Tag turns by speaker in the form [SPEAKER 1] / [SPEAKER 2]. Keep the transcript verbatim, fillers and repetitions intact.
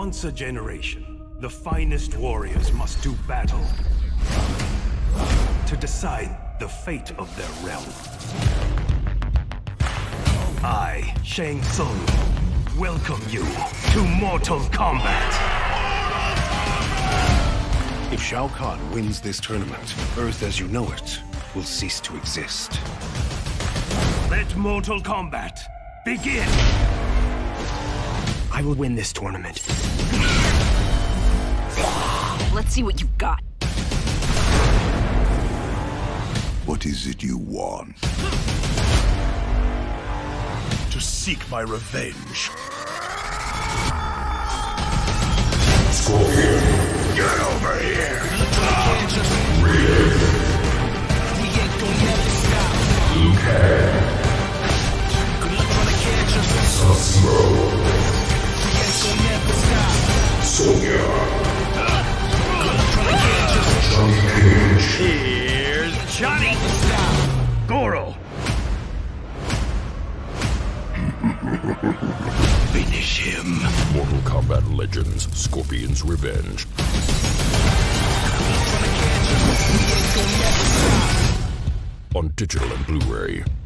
[SPEAKER 1] Once a generation, the finest warriors must do battle to decide the fate of their realm. I, Shang Tsung, welcome you to Mortal Kombat.
[SPEAKER 2] If Shao Kahn wins this tournament, Earth as you know it will cease to exist.
[SPEAKER 1] Let Mortal Kombat begin!
[SPEAKER 3] I will win this tournament.
[SPEAKER 4] Let's see what you've got.
[SPEAKER 5] What is it you want?
[SPEAKER 6] To seek my revenge.
[SPEAKER 5] Scorpion, get over here! Liu Kang. Sub-Zero. Sonya. Johnny Cage.
[SPEAKER 1] Here's Johnny! Goro!
[SPEAKER 5] Finish him.
[SPEAKER 6] Mortal Kombat Legends, Scorpion's Revenge. On digital and Blu-ray.